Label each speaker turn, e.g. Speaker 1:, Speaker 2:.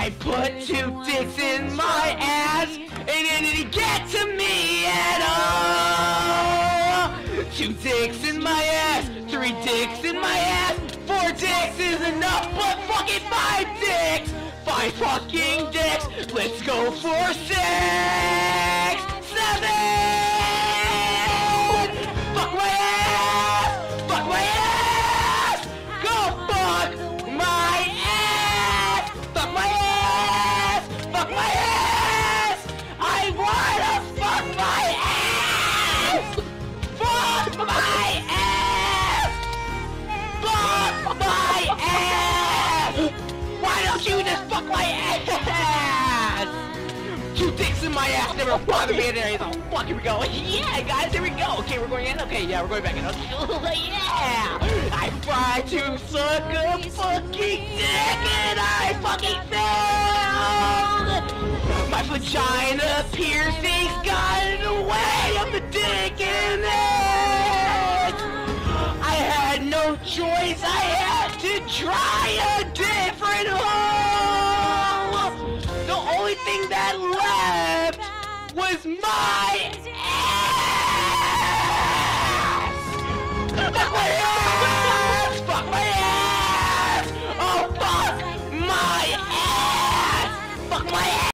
Speaker 1: I put 2 dicks in my ass, and it didn't get to me at all. 2 dicks in my ass, 3 dicks in my ass, 4 dicks is enough, but fucking 5 dicks! 5 fucking dicks! Let's go for 6! 7! Fuck my ass! Fuck my ass! Go fuck my ass! Fuck my ass! Fuck my ass! I wanna fuck my ass! Fuck my ass! Fuck my ass! Why don't you just fuck my ass? 2 dicks in my ass never bother me today, so fuck, here we go. Yeah, guys, here we go. Okay, we're going in. Okay, yeah, we're going back in. Okay, yeah! I tried to suck a fucking dick and I fucking failed! My vagina piercings got in the way of the dick in it! I had no choice, I had to try a different hole! The only thing that left was my